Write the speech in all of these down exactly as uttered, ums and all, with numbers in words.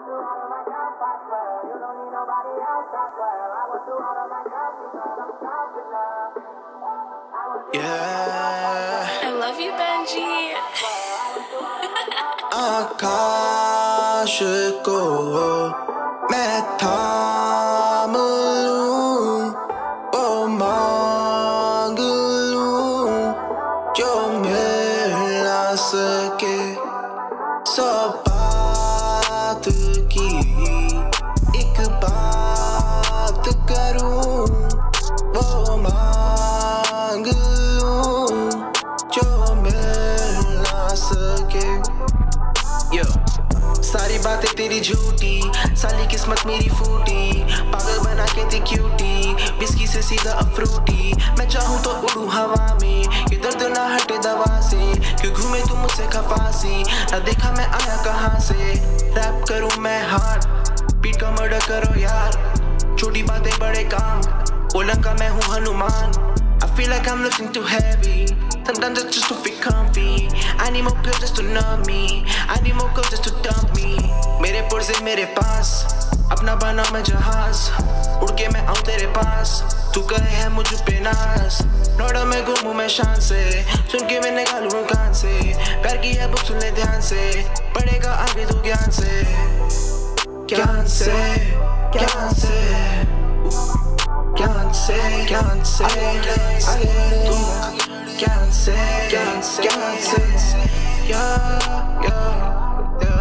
Yeah. I love you, Benji. आकाश को मैं थाम लूं, वो मांग लूं जो मिल ना सके। सौ बात की एक बात करूं, वो मांग लूं जो मिल ना सके। Yo. सारी बातें तेरी झूठी, साली किस्मत मेरी फूटी, पागल बना के थी क्यूटी, बिस्की से सीधा अफ्रूटी। मैं चाहूँ तो उड़ूं हवा में, ये दर्द ना हटे दवा से, क्यों घूमे तू मुझसे खफासी, ना देखा मैं आया कहाँ से। रैप करूँ मैं हार्ड, बीट का मर्डर करो यार, छोटी बातें बड़े काम, ओलंका मैं हूँ Hanuman. I feel like I'm lifting too heavy, sometimes it's just to feel comfy. I need more pills just to numb me, I need more girls just to dump me. मेरे पुरज़े मेरे पास, अपना बना मैं जहाज, उड़ के मैं आऊँ तेरे पास, तू करे है मुझ पे नाज। नोड़ा में घूमूं मैं शान से, सुन के मैं निकालूं कान से, प्यार की है बुक सुन ले ध्यान से, पढ़ेगा आगे तू ज्ञान से, ज्ञान से, ज्ञान से, ज्ञान से, ज्ञान से, तू ज्ञान से, ज्ञान से, ज्ञान से, या या या।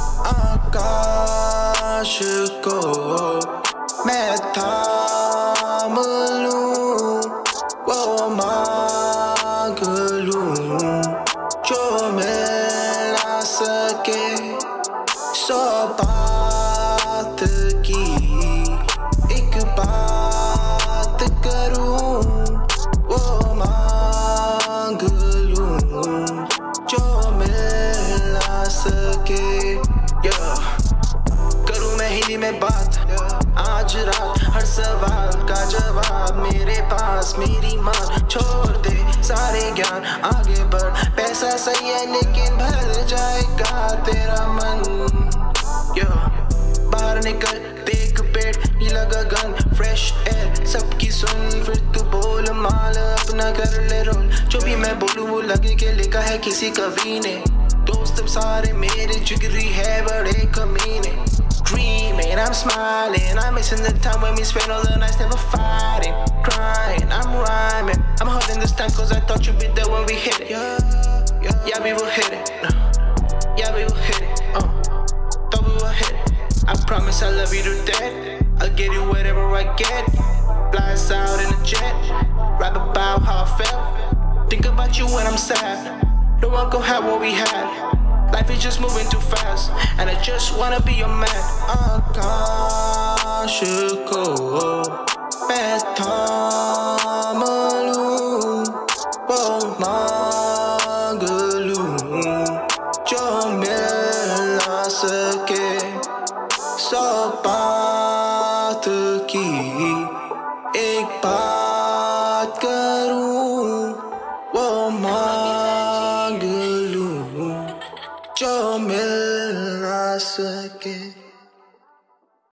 आकाश को मैं थाम लूं, वो मांग लूं जो मिल ना सके। सौ बात की एक बात करूं, वो मांग लूं जो मिल ना सके। yeah. करूं मैं हिंदी में बात, आज रात हर सवाल का जवाब मेरे पास, मेरी माँ छोड़ दे सारे ज्ञान, आगे बढ़, पैसा सही है लेकिन भर जाएगा तेरा मन। yeah. बाहर निकल देख पेड़ नीला गगन, फ्रेश एयर सबकी सुन, फिर तू बोल माल अपना कर ले रोल। जो भी मैं बोलूं वो लगे कि लिखा है किसी कवि ने, दोस्त सारे मेरे जिगरी है बड़े कमीने। Dreaming, I'm smiling, I'm missing the time when we spend all the nights never fighting, crying, I'm rhyming, I'm holding this time cause I thought you'd be there when we hit it. Yeah, yeah, yeah we will hit it, yeah we will hit it, uh, thought we will hit it. I promise I love you to death, I'll get you whatever I get, blast out in a jet, rap about how I felt, think about you when I'm sad, no one gon' have what we had, life is just moving too fast, and I just wanna be your man. आकाश को मैं थाम लूं, वो मांग लूं जो मिल ना सके। सौ बात की एक बात